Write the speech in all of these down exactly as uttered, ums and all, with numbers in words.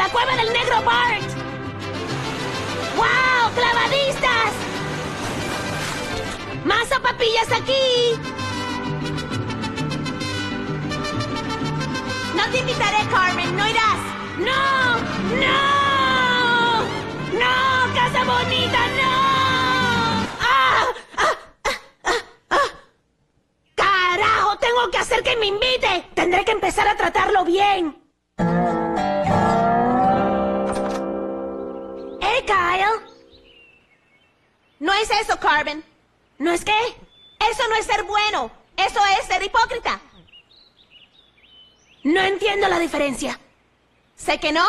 la cueva del negro Bart! ¡Wow! ¡Clavadistas! ¡Más sopapillas aquí! No te invitaré, Carmen. No irás. ¡No! ¡No! ¡No! ¡Casa Bonita, no! ¡Ah! ¡Ah! ¡Ah! ¡Ah! ¡Ah! ¡Carajo! ¡Tengo que hacer que me invite! Tendré que empezar a tratarlo bien. ¡Hey, Kyle! No es eso, Carmen. ¿No es qué? Eso no es ser bueno. Eso es ser hipócrita. No entiendo la diferencia. Sé que no.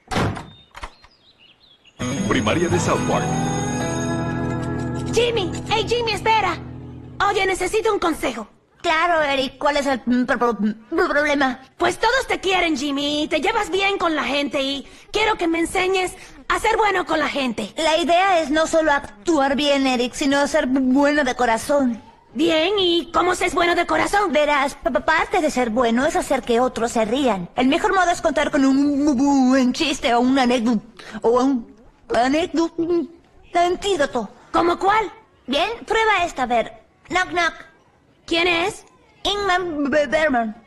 Primaria de South Park. Jimmy. Hey, Jimmy, espera. Oye, necesito un consejo. Claro, Eric. ¿Cuál es el pro- pro- pro- problema? Pues todos te quieren, Jimmy, y te llevas bien con la gente y quiero que me enseñes a ser bueno con la gente. La idea es no solo actuar bien, Eric, sino ser bueno de corazón. Bien, ¿y cómo se es bueno de corazón? Verás, p- parte de ser bueno es hacer que otros se rían. El mejor modo es contar con un buen chiste o un anécdota. O un anécdota. Antídoto. ¿Cómo cuál? Bien, prueba esta, a ver. Knock, knock. ¿Quién es? Ingmar B- Bergman.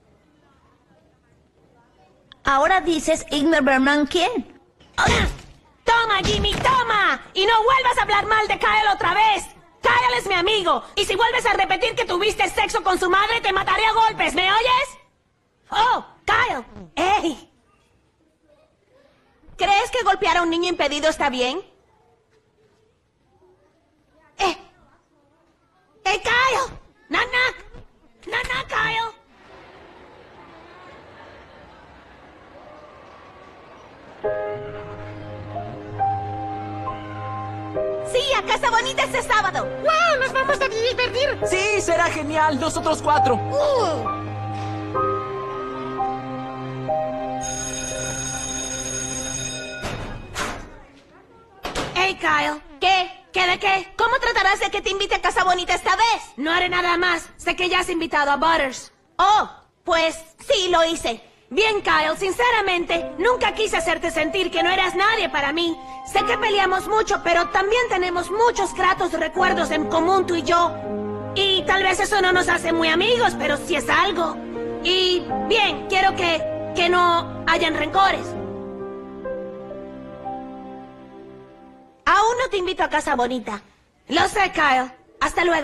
Ahora dices Ingmar Bergman, ¿quién? ¡Toma, Jimmy, toma! Y no vuelvas a hablar mal de Kyle otra vez. Kyle es mi amigo. Y si vuelves a repetir que tuviste sexo con su madre, te mataré a golpes. ¿Me oyes? ¡Oh, Kyle! ¡Ey! ¿Crees que golpear a un niño impedido está bien? ¡Eh! ¡Hey, Kyle! ¡Knock, knock! ¡Knock, knock, Kyle! Sí, a Casa Bonita este sábado. ¡Wow! ¡Nos vamos a divertir! Sí, será genial. Nosotros cuatro. Hey, Kyle. ¿Qué? ¿Qué de qué? ¿Cómo tratarás de que te invite a Casa Bonita esta vez? No haré nada más. Sé que ya has invitado a Butters. Oh, pues sí, lo hice. Bien, Kyle, sinceramente, nunca quise hacerte sentir que no eras nadie para mí. Sé que peleamos mucho, pero también tenemos muchos gratos recuerdos en común tú y yo. Y tal vez eso no nos hace muy amigos, pero sí es algo. Y, bien, quiero que, que no hayan rencores. Aún no te invito a Casa Bonita. Lo sé, Kyle. Hasta luego.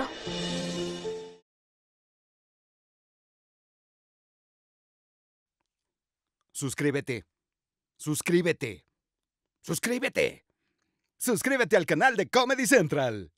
Suscríbete. Suscríbete. Suscríbete. Suscríbete al canal de Comedy Central.